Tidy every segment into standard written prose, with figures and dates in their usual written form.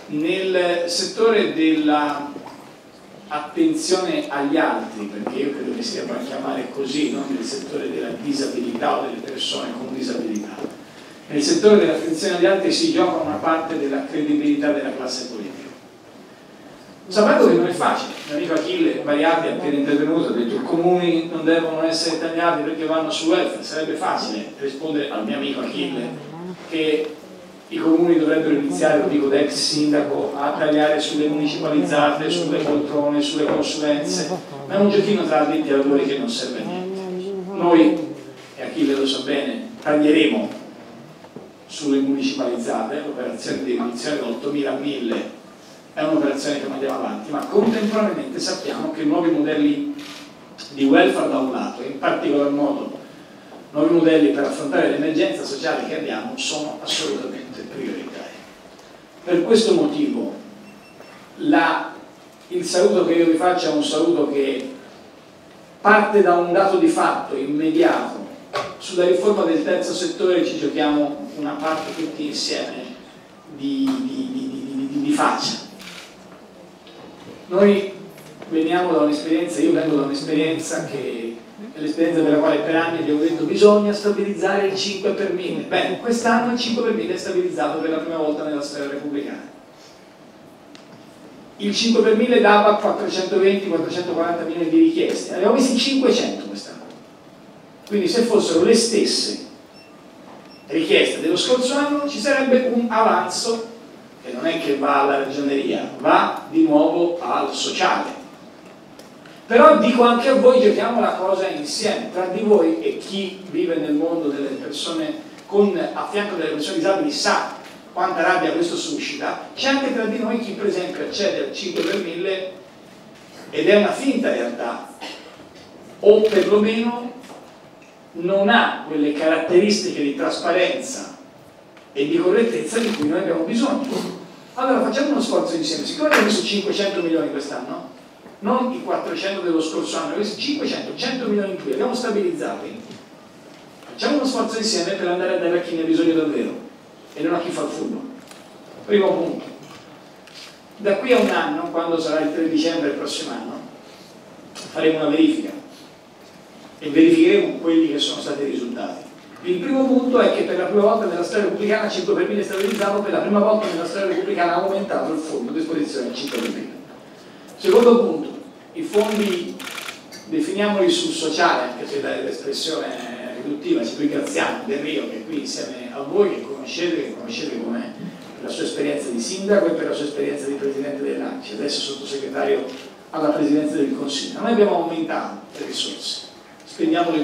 Nel settore della attenzione agli altri, perché io credo che si debba chiamare così, non nel settore della disabilità o delle persone con disabilità, nel settore dell'attenzione agli altri si gioca una parte della credibilità della classe politica. Sapendo che non è facile, il mio amico Achille Bariardi appena intervenuto ha detto i comuni non devono essere tagliati perché vanno su welfare. Sarebbe facile rispondere al mio amico Achille che i comuni dovrebbero iniziare, lo dico da ex sindaco, a tagliare sulle municipalizzate, sulle poltrone, sulle consulenze, ma è un giochino tra addetti ai lavori che non serve a niente. Noi, e Achille lo sa bene, taglieremo sulle municipalizzate, l'operazione di riduzione da 8.000 a 1.000 è un'operazione che andiamo avanti, ma contemporaneamente sappiamo che nuovi modelli di welfare da un lato, e in particolar modo nuovi modelli per affrontare l'emergenza sociale che abbiamo, sono assolutamente prioritari. Per questo motivo il saluto che io vi faccio è un saluto che parte da un dato di fatto immediato. Sulla riforma del terzo settore ci giochiamo una parte tutti insieme di faccia. Noi veniamo da un'esperienza, io vengo da un'esperienza che è l'esperienza della quale per anni abbiamo detto bisogna stabilizzare il 5 per 1000. Bene, quest'anno il 5 per 1000 è stabilizzato per la prima volta nella storia repubblicana. Il 5 per 1000 dava 420-440 milioni di richieste, ne abbiamo visti 500 quest'anno. Quindi se fossero le stesse richieste dello scorso anno ci sarebbe un avanzo che non è che va alla ragioneria, va di nuovo al sociale. Però dico anche a voi, giochiamo la cosa insieme, tra di voi e chi vive nel mondo delle persone a fianco delle persone disabili sa quanta rabbia questo suscita. C'è anche tra di noi chi per esempio accede al 5 per 1000 ed è una finta realtà, o perlomeno non ha quelle caratteristiche di trasparenza e di correttezza di cui noi abbiamo bisogno. Allora facciamo uno sforzo insieme, siccome abbiamo messo 500 milioni quest'anno, non i 400 dello scorso anno, 500, 100 milioni in più, abbiamo stabilizzati. Facciamo uno sforzo insieme per andare a dare a chi ne ha bisogno davvero e non a chi fa il furbo. Primo punto. Da qui a un anno, quando sarà il 3 dicembre del prossimo anno, faremo una verifica e verificheremo quelli che sono stati i risultati. Il primo punto è che per la prima volta nella storia repubblicana 5 per 1000 è stabilizzato, per la prima volta nella storia repubblicana ha aumentato il fondo a disposizione del 5 per 1000. Secondo punto, i fondi definiamoli sul sociale, anche se l'espressione riduttiva, ci ringraziamo Del Rio che è qui insieme a voi, che conoscete come la sua esperienza di sindaco e per la sua esperienza di presidente dell'ANCI, adesso sottosegretario alla presidenza del Consiglio. Noi abbiamo aumentato le risorse, spendiamole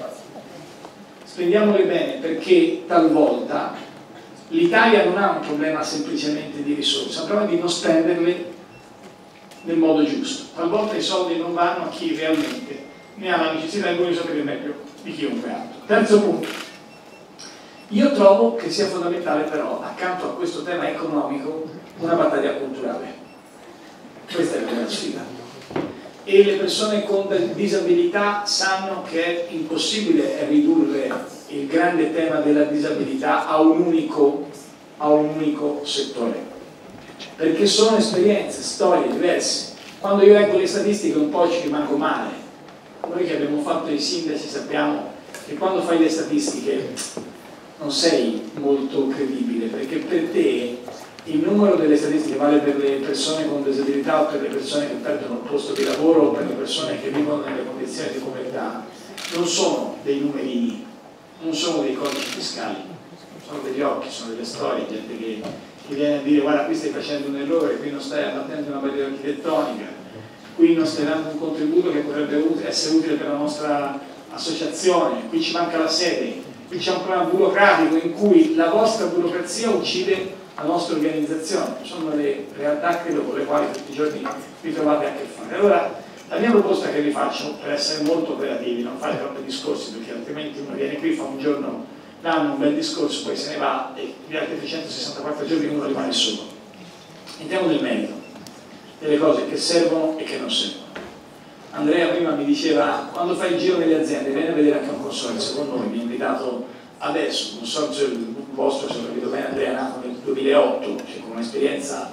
bene perché talvolta l'Italia non ha un problema semplicemente di risorse, ha un problema di non spenderle nel modo giusto. Talvolta i soldi non vanno a chi realmente ne ha la necessità e vuole sapere meglio di chiunque altro. Terzo punto, io trovo che sia fondamentale però, accanto a questo tema economico, una battaglia culturale. Questa è la vera sfida. E le persone con disabilità sanno che è impossibile ridurre il grande tema della disabilità a un unico settore, perché sono esperienze, storie diverse. Quando io leggo le statistiche un po' ci rimango male. Noi che abbiamo fatto i sindaci sappiamo che quando fai le statistiche non sei molto credibile, perché per te il numero delle statistiche vale per le persone con disabilità o per le persone che perdono il posto di lavoro o per le persone che vivono nelle condizioni di povertà, non sono dei numerini, non sono dei codici fiscali, sono degli occhi, sono delle storie, gente che viene a dire guarda qui stai facendo un errore, qui non stai abbattendo una barriera architettonica, qui non stai dando un contributo che potrebbe essere utile per la nostra associazione, qui ci manca la sede, qui c'è un problema burocratico in cui la vostra burocrazia uccide la nostra organizzazione. Sono le realtà credo con le quali tutti i giorni vi trovate a che fare. Allora la mia proposta che vi faccio, per essere molto operativi, non fare troppi discorsi perché altrimenti uno viene qui, fa un giorno l'anno un bel discorso, poi se ne va e gli altri 364 giorni uno rimane solo. Entriamo nel merito delle cose che servono e che non servono. Andrea prima mi diceva quando fai il giro nelle aziende vieni a vedere anche un consorzio con noi, mi ha invitato adesso, un consorzio vostro, se ho capito bene Andrea, è nato nel 2008, cioè con un'esperienza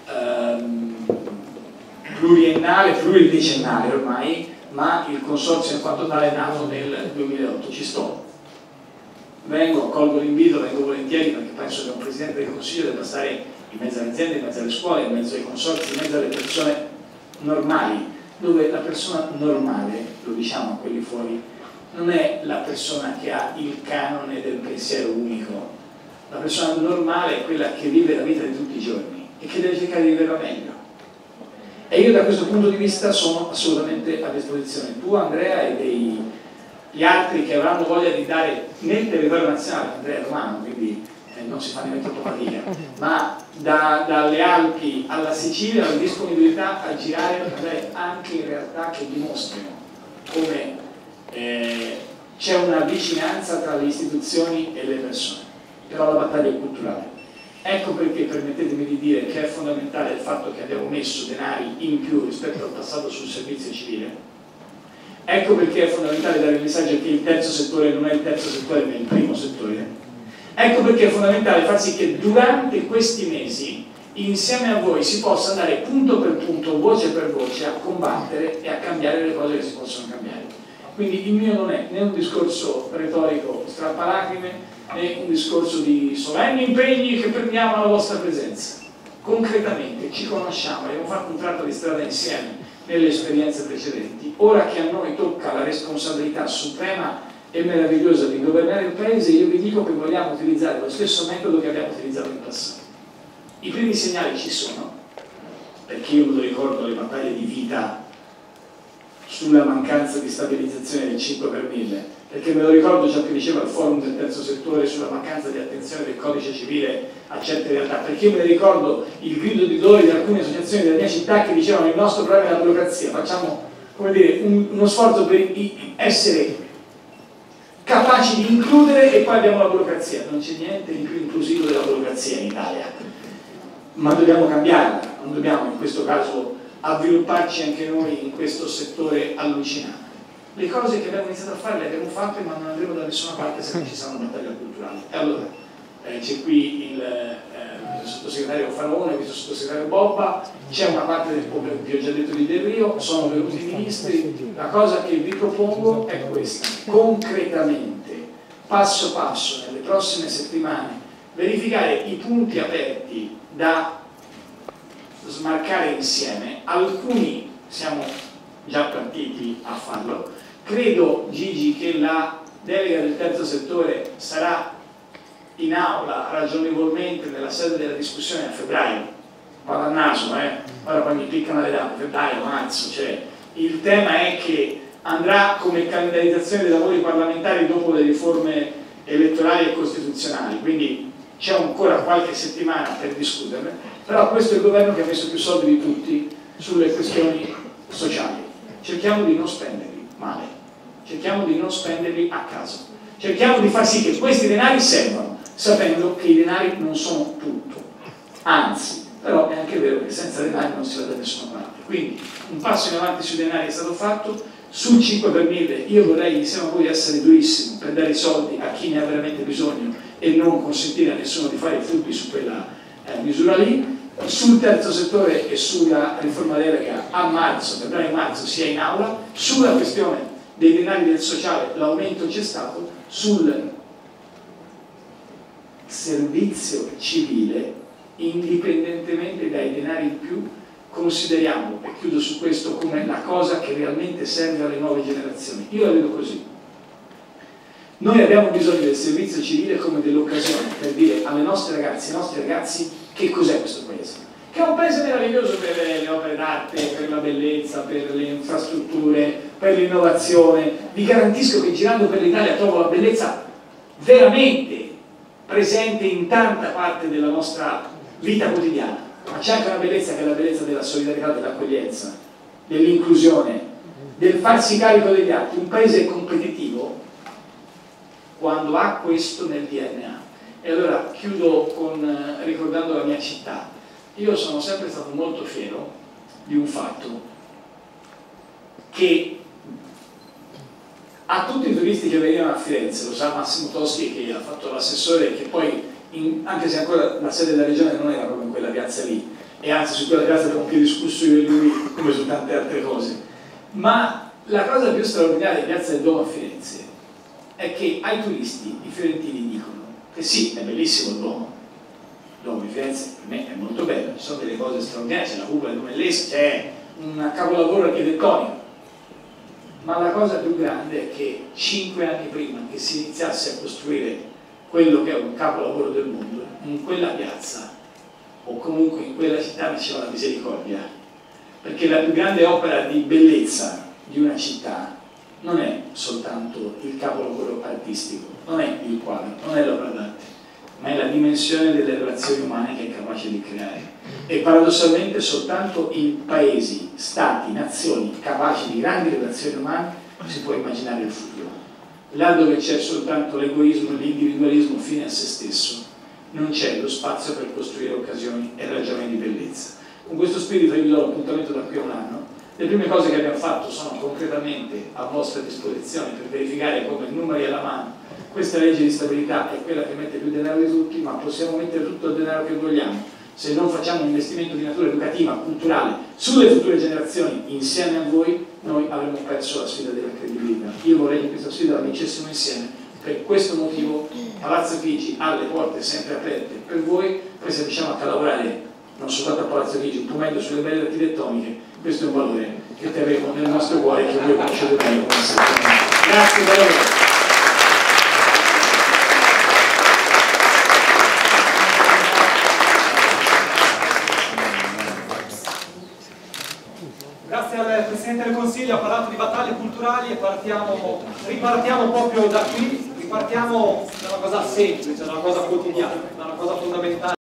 pluriennale, pluridecennale ormai, ma il consorzio in quanto tale è nato nel 2008. Ci sto, vengo, accolgo l'invito, vengo volentieri, perché penso che un Presidente del Consiglio debba stare in mezzo alle aziende, in mezzo alle scuole, in mezzo ai consorzi, in mezzo alle persone normali, dove la persona normale, lo diciamo a quelli fuori, non è la persona che ha il canone del pensiero unico. La persona normale è quella che vive la vita di tutti i giorni e che deve cercare di viverla meglio. E io da questo punto di vista sono assolutamente a disposizione tua, Andrea, e gli altri che avranno voglia di dare nel territorio nazionale. Andrea è romano, quindi non si fa nemmeno troppo fatica, ma dalle Alpi alla Sicilia la disponibilità a girare anche in realtà che dimostrino come c'è una vicinanza tra le istituzioni e le persone, però la battaglia è culturale. Ecco perché permettetemi di dire che è fondamentale il fatto che abbiamo messo denari in più rispetto al passato sul servizio civile. Ecco perché è fondamentale dare il messaggio che il terzo settore non è il terzo settore ma è il primo settore. Ecco perché è fondamentale far sì che durante questi mesi insieme a voi si possa andare punto per punto, voce per voce a combattere e a cambiare le cose che si possono cambiare. Quindi il mio non è né un discorso retorico strappalacrime né un discorso di solenni impegni che prendiamo alla vostra presenza. Concretamente ci conosciamo, abbiamo fatto un tratto di strada insieme nelle esperienze precedenti. Ora che a noi tocca la responsabilità suprema e meravigliosa di governare il Paese, io vi dico che vogliamo utilizzare lo stesso metodo che abbiamo utilizzato in passato. I primi segnali ci sono, perché io me lo ricordo le battaglie di vita sulla mancanza di stabilizzazione del 5 per 1000, perché me lo ricordo ciò che diceva il forum del terzo settore sulla mancanza di attenzione del codice civile a certe realtà, perché io me ne ricordo il grido di dolore di alcune associazioni della mia città che dicevano il nostro problema è la burocrazia, facciamo, come dire, uno sforzo per essere capaci di includere e poi abbiamo la burocrazia. Non c'è niente di più inclusivo della burocrazia in Italia, ma dobbiamo cambiarla, non dobbiamo in questo caso avvilupparci anche noi in questo settore allucinante. Le cose che abbiamo iniziato a fare le abbiamo fatte, ma non andremo da nessuna parte se non ci sarà una battaglia culturale. E allora c'è qui il sottosegretario Faraone, il sottosegretario Bobba, c'è una parte del pubblico, vi ho già detto di Del Rio, sono venuti i ministri. La cosa che vi propongo è questa: concretamente, passo passo, nelle prossime settimane, verificare i punti aperti da smarcare insieme. Alcuni siamo già partiti a farlo. Credo, Gigi, che la delega del terzo settore sarà in aula ragionevolmente nella sede della discussione a febbraio. Vado a naso, ora poi mi piccano le date, febbraio, marzo, cioè il tema è che andrà come calendarizzazione dei lavori parlamentari dopo le riforme elettorali e costituzionali, quindi c'è ancora qualche settimana per discuterne, però questo è il governo che ha messo più soldi di tutti sulle questioni sociali. Cerchiamo di non spenderli male, cerchiamo di non spenderli a caso, cerchiamo di far sì che questi denari servano, sapendo che i denari non sono tutto, anzi, però è anche vero che senza denari non si va da nessuna parte. Quindi un passo in avanti sui denari è stato fatto. Sul 5 per 1000 io vorrei insieme a voi essere durissimo per dare i soldi a chi ne ha veramente bisogno e non consentire a nessuno di fare i furbi su quella misura lì. Sul terzo settore e sulla riforma delega a marzo, febbraio-marzo sia in aula. Sulla questione dei denari del sociale l'aumento c'è stato. Sul servizio civile, indipendentemente dai denari in più, consideriamo, e chiudo su questo, come la cosa che realmente serve alle nuove generazioni. Io la vedo così. Noi abbiamo bisogno del servizio civile come dell'occasione per dire alle nostre ragazze e ai nostri ragazzi che cos'è questo paese. Che è un paese meraviglioso per le opere d'arte, per la bellezza, per le infrastrutture, per l'innovazione. Vi garantisco che girando per l'Italia trovo la bellezza veramente presente in tanta parte della nostra vita quotidiana. Ma c'è anche una bellezza che è la bellezza della solidarietà, dell'accoglienza, dell'inclusione, del farsi carico degli altri. Un paese competitivo quando ha questo nel DNA. E allora chiudo ricordando la mia città. Io sono sempre stato molto fiero di un fatto che a tutti i turisti che venivano a Firenze, lo sa Massimo Toschi che ha fatto l'assessore, che poi anche se ancora la sede della regione non era proprio in quella piazza lì, e anzi su quella piazza abbiamo più discusso io e lui come su tante altre cose. Ma la cosa più straordinaria di Piazza del Duomo a Firenze è che ai turisti i fiorentini dicono che sì, è bellissimo il Duomo di Firenze, per me è molto bello, ci sono delle cose straordinarie, c'è la cupola di Dumellesco, c'è un capolavoro architettonico, ma la cosa più grande è che 5 anni prima che si iniziasse a costruire quello che è un capolavoro del mondo, in quella piazza o comunque in quella città nasceva la misericordia, perché la più grande opera di bellezza di una città non è soltanto il capolavoro artistico, non è il quadro, non è l'opera d'arte, ma è la dimensione delle relazioni umane che è capace di creare. E paradossalmente soltanto in paesi, stati, nazioni capaci di grandi relazioni umane si può immaginare il futuro. Là dove c'è soltanto l'egoismo e l'individualismo fine a se stesso, non c'è lo spazio per costruire occasioni e ragioni di bellezza. Con questo spirito io vi do l'appuntamento da qui a un anno. Le prime cose che abbiamo fatto sono concretamente a vostra disposizione per verificare come numeri alla mano. Questa legge di stabilità è quella che mette più denaro di tutti, ma possiamo mettere tutto il denaro che vogliamo. Se non facciamo un investimento di natura educativa, culturale, sulle future generazioni, insieme a voi, noi avremo perso la sfida della credibilità. Io vorrei che questa sfida la vincessimo insieme. Per questo motivo Palazzo Chigi ha le porte sempre aperte per voi. Poi se riusciamo a lavorare non soltanto a Palazzo Chigi, un po' meglio sulle belle architettoniche, questo è un valore che terremo nel nostro cuore e che voi conoscete bene. Grazie per lavoro. Grazie al Presidente del Consiglio, ha parlato di battaglie culturali e ripartiamo proprio da qui, ripartiamo da una cosa semplice, da una cosa quotidiana, da una cosa fondamentale.